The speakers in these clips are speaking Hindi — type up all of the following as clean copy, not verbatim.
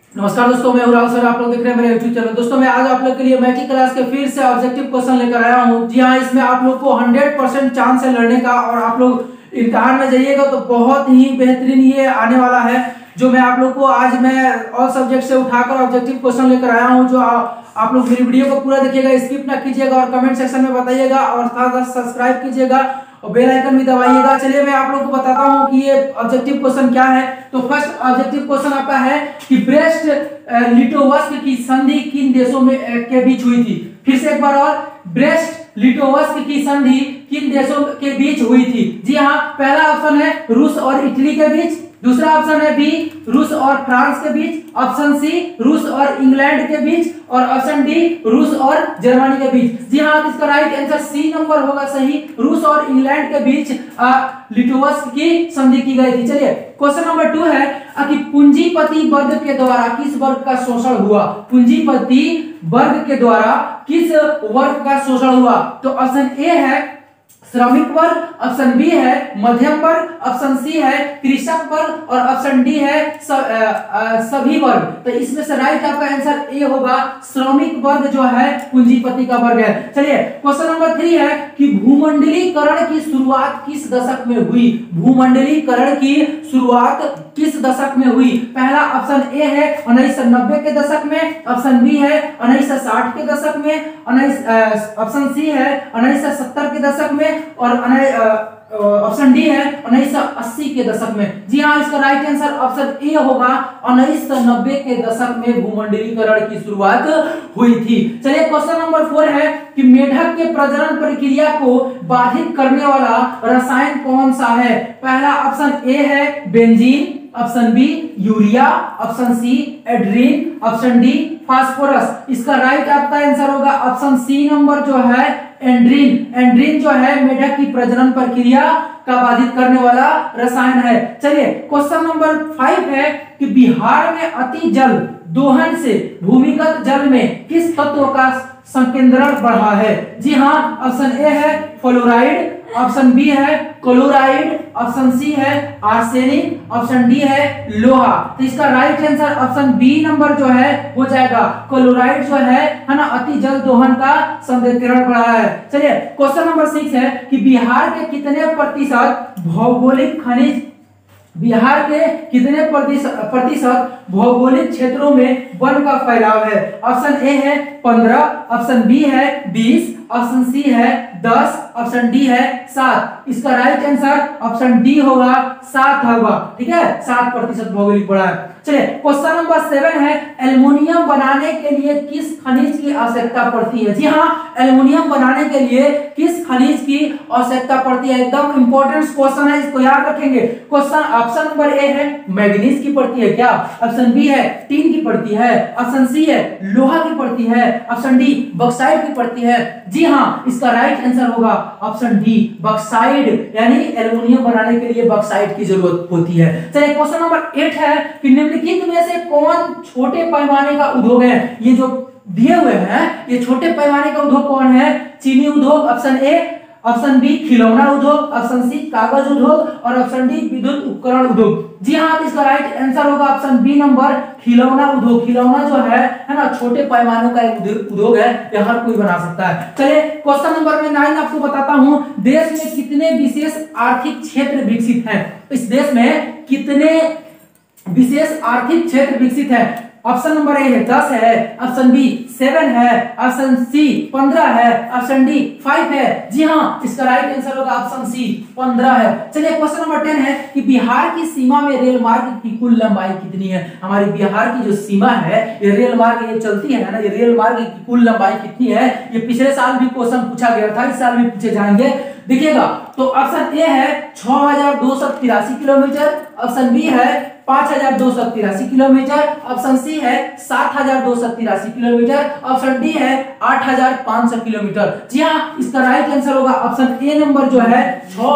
नमस्कार दोस्तों, मैं राहुल सर। आप लोग देख रहे हैं मेरे YouTube चैनल। दोस्तों मैं आज आप लोग के लिए मैट्रिक क्लास के फिर से ऑब्जेक्टिव क्वेश्चन लेकर आया हूं। जी हां, इसमें आप लोग को 100% चांस है लड़ने का और आप लोग इम्तिहान में जाइएगा तो बहुत ही बेहतरीन ये आने वाला है। जो मैं आप लोग को आज मैं ऑल सब्जेक्ट से उठाकर ऑब्जेक्टिव क्वेश्चन लेकर आया हूं। जो आप लोग मेरी वीडियो को पूरा देखिएगा, स्किप ना कीजिएगा और कमेंट सेक्शन में बताइएगा और साथ सब्सक्राइब कीजिएगा और बेल आइकन भी दबाइएगा। चलिए मैं आप लोग को बताता हूं कि ये ऑब्जेक्टिव क्वेश्चन क्या है। तो फर्स्ट ऑब्जेक्टिव क्वेश्चन आपका है कि ब्रेस्ट लिटोवस्क की संधि किन देशों में के बीच हुई थी। फिर से एक बार और, ब्रेस्ट लिटोवस्क की संधि किन देशों के बीच हुई थी। जी हाँ, पहला ऑप्शन है रूस और इटली के बीच, दूसरा ऑप्शन है बी रूस और फ्रांस के बीच, ऑप्शन सी रूस और इंग्लैंड के बीच और ऑप्शन डी रूस और जर्मनी के बीच। जी हाँ, इसका राइट आंसर सी नंबर होगा सही। रूस और इंग्लैंड के बीच लिटोवस्क की संधि की गई थी। चलिए क्वेश्चन नंबर 2 है कि पूंजीपति वर्ग के द्वारा किस वर्ग का शोषण हुआ। पूंजीपति वर्ग के द्वारा किस वर्ग का शोषण हुआ। तो ऑप्शन ए है श्रमिक वर्ग, ऑप्शन बी है मध्यम वर्ग, ऑप्शन सी है कृषक वर्ग और ऑप्शन डी है सभी वर्ग। तो इसमें से राइट आपका आंसर ए होगा, श्रमिक वर्ग जो है पूंजीपति का वर्ग है। चलिए क्वेश्चन नंबर 3 है कि भूमंडलीकरण की शुरुआत किस दशक में हुई। भूमंडलीकरण की शुरुआत किस दशक में हुई। पहला ऑप्शन ए है 1990 के दशक में, ऑप्शन बी है 1960 के दशक में, ऑप्शन सी है 1970 के दशक में और ऑप्शन डी है 1980 के दशक में। जी हाँ, इसका राइट आंसर ऑप्शन ए होगा, 1990 के दशक में भूमंडलीकरण की शुरुआत हुई थी। चलिए क्वेश्चन नंबर 4 है कि मेढक के प्रजनन प्रक्रिया को बाधित करने वाला रसायन कौन सा है। पहला ऑप्शन ए है benzene, option B urea, option C aldrin, option D phosphorus. इसका राइट आपका आंसर होगा ऑप्शन सी नंबर जो है एंड्रीन। एंड्रीन जो है मेढक की प्रजनन प्रक्रिया का बाधित करने वाला रसायन है। चलिए क्वेश्चन नंबर 5 है कि बिहार में अति जल दोहन से भूमिगत जल में किस तत्व का संकेंद्रण बढ़ा है। जी हाँ, ऑप्शन ए है फ्लोराइड, ऑप्शन बी है क्लोराइड, ऑप्शन सी है आर्सेनिक, ऑप्शन डी है लोहा। तो इसका right answer option B number जो है हो जाएगा, क्लोराइड जो है ना अति जल दोहन का संकेंद्रण बढ़ा है। चलिए क्वेश्चन नंबर 6 है कि बिहार के कितने प्रतिशत भौगोलिक खनिज, बिहार के कितने प्रतिशत भौगोलिक क्षेत्रों में वन का फैलाव है। ऑप्शन ए है 15, ऑप्शन बी है 20, ऑप्शन सी है 10, ऑप्शन डी है 7। इसका राइट आंसर ऑप्शन डी होगा, 7 होगा। ठीक है, 7% भौगोलिक बढ़ा है। चलिए क्वेश्चन नंबर 7 है एल्युमिनियम बनाने के लिए किस खनिज की आवश्यकता पड़ती है। जी हाँ, एल्युमिनियम बनाने के लिए किस खनिज की आवश्यकता पड़ती है। एकदम इंपॉर्टेंट क्वेश्चन है, इसको याद रखेंगे। क्वेश्चन ऑप्शन नंबर ए है मैग्नीज की पड़ती है क्या, ऑप्शन बी है टिन की पड़ती है, ऑप्शन सी है लोहा की पड़ती है, ऑप्शन डी बॉक्साइट की पड़ती है। जी हाँ, इसका राइट आंसर होगा ऑप्शन डी बॉक्साइट, यानी एल्युमिनियम बनाने के लिए बॉक्साइट की जरूरत होती है। चलिए क्वेश्चन नंबर 8 है कि निम्नलिखित में से कौन छोटे पैमाने का उद्योग है। ये जो दिए हुए हैं ये छोटे पैमाने का उद्योग कौन है। चीनी उद्योग, ऑप्शन ए, ऑप्शन बी खिलौना उद्योग, ऑप्शन सी कागज उद्योग और ऑप्शन डी विद्युत उपकरण उद्योग। जी हाँ, इसका राइट आंसर होगा ऑप्शन बी नंबर खिलौना उद्योग। खिलौना जो है ना छोटे पैमानों का उद्योग है, यह हर कोई बना सकता है। चलिए क्वेश्चन नंबर में 9 आपको बताता हूं, देश में कितने विशेष आर्थिक क्षेत्र विकसित हैं। इस देश में कितने विशेष आर्थिक क्षेत्र विकसित है। ऑप्शन नंबर ए है 10 है, ऑप्शन बी 7 है, ऑप्शन सी 15 है, ऑप्शन डी 5 है। जी हाँ, इसका राइट आंसर होगा ऑप्शन सी 15 है। चलिए क्वेश्चन नंबर 10 है कि बिहार की सीमा में रेल मार्ग की कुल लंबाई कितनी है। हमारी बिहार की जो सीमा है, ये रेल मार्ग ये चलती है ना, ये रेल मार्ग की कुल लंबाई कितनी है। ये पिछले साल भी क्वेश्चन पूछा गया था, इस साल भी पूछे जाएंगे। देखिएगा तो ऑप्शन ए है 6283 किलोमीटर, ऑप्शन बी है 5283 किलोमीटर, ऑप्शन सी है 7283 किलोमीटर, ऑप्शन डी है 8500 किलोमीटर। जी हाँ, इसका राइट आंसर होगा ऑप्शन ए नंबर जो है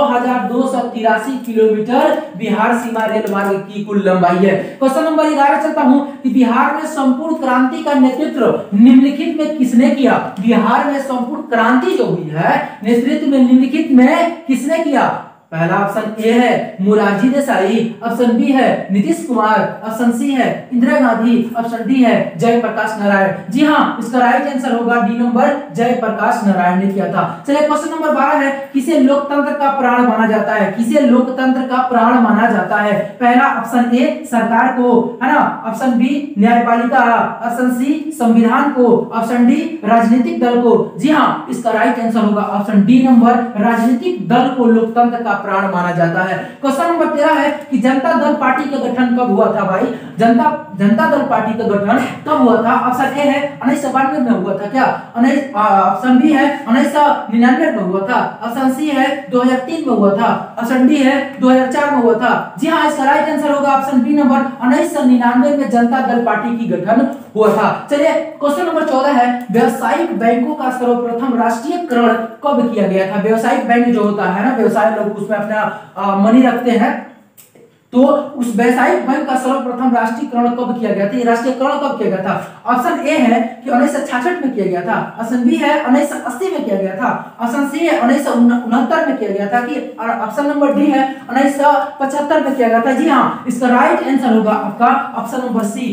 6283 किलोमीटर बिहार सीमा रेल मार्ग की कुल लंबाई है। क्वेश्चन नंबर 11 चलता हूं कि बिहार में संपूर्ण क्रांति का नेतृत्व निम्नलिखित में किसने किया। बिहार में संपूर्ण क्रांति जो हुई है नेतृत्व में निम्नलिखित में किसने किया। पहला ऑप्शन ए है मोरारजी देसाई, ऑप्शन बी है नीतीश कुमार, ऑप्शन सी है इंदिरा गांधी, ऑप्शन डी है जयप्रकाश नारायण। जी हाँ, इसका राइट आंसर होगा डी नंबर, जयप्रकाश नारायण ने किया था। चलिए क्वेश्चन नंबर 12 है, किसे लोकतंत्र का प्राण माना जाता है? किसे लोकतंत्र का प्राण माना जाता है? पहला ऑप्शन ए सरकार को, है ना, ऑप्शन बी न्यायपालिका, ऑप्शन सी संविधान को, ऑप्शन डी राजनीतिक दल को। जी हाँ, इसका राइट आंसर होगा ऑप्शन डी नंबर, राजनीतिक दल को लोकतंत्र का प्राण माना जाता है। क्वेश्चन नंबर 13 है कि जनता दल पार्टी का गठन कब हुआ था भाई? जनता दल पार्टी का गठन कब हुआ था? ऑप्शन ए है 1992 में हुआ था क्या? ऑप्शन बी है 1999 में हुआ था, ऑप्शन सी है 2003 में हुआ था, ऑप्शन डी है 2004 में हुआ था। जी हाँ, इसका राइट आंसर होगा ऑप्शन बी नंबर, 1999 में जनता दल पार्टी की गठन हुआ था। चलिए क्वेश्चन नंबर 14 है, व्यवसायिक बैंकों का सर्वप्रथम राष्ट्रीयकरण कब किया गया था? व्यवसायिक बैंक जो होता है ना, व्यवसाय लोग उसमें अपना मनी रखते हैं, तो उस व्यवसायिक बैंक का सर्वप्रथम राष्ट्रीयकरण कब किया गया था? ये राष्ट्रीयकरण कब किया गया था? ऑप्शन ए है कि 1966 में किया गया था, ऑप्शन बी है 1980 में किया गया था, ऑप्शन सी है 1969 में किया गया था, कि ऑप्शन नंबर डी है 1975 में किया गया था। जी हाँ, इसका राइट आंसर होगा आपका ऑप्शन नंबर सी,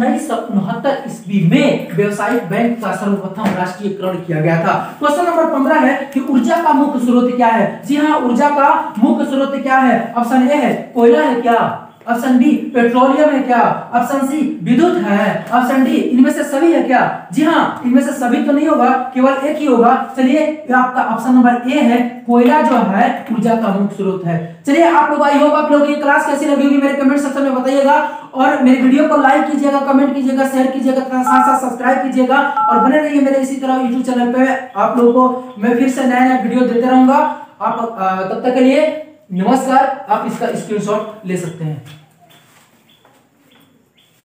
1969 ईस्वी में व्यवसायिक बैंक का सर्वप्रथम राष्ट्रीयकरण किया गया था। क्वेश्चन नंबर 15 है कि ऊर्जा का मुख्य स्रोत क्या है? जी हाँ, ऊर्जा का मुख्य स्रोत क्या है? ऑप्शन ए है कोयला है क्या, ऑप्शन बी पेट्रोलियम है क्या, ऑप्शन सी विद्युत है, ऑप्शन डी इनमें से सभी है क्या? जी हाँ, इनमें से सभी तो नहीं होगा, केवल एक ही होगा। चलिए आपका ऑप्शन नंबर ए है, कोयला जो है ऊर्जा का मुख्य स्रोत है। चलिए आप लोग, आई होप आप लोगों की क्लास कैसी लगी होगी मेरे कमेंट सेक्शन में बताइएगा, और मेरे वीडियो को लाइक कीजिएगा, कमेंट कीजिएगा, शेयर कीजिएगा, साथ साथ सब्सक्राइब कीजिएगा, और बने रहिए मेरे इसी तरह यूट्यूब चैनल पे। आप लोगों को मैं फिर से नया नया वीडियो देते रहूंगा। आप तब तक के लिए नमस्कार। आप इसका स्क्रीनशॉट ले सकते हैं।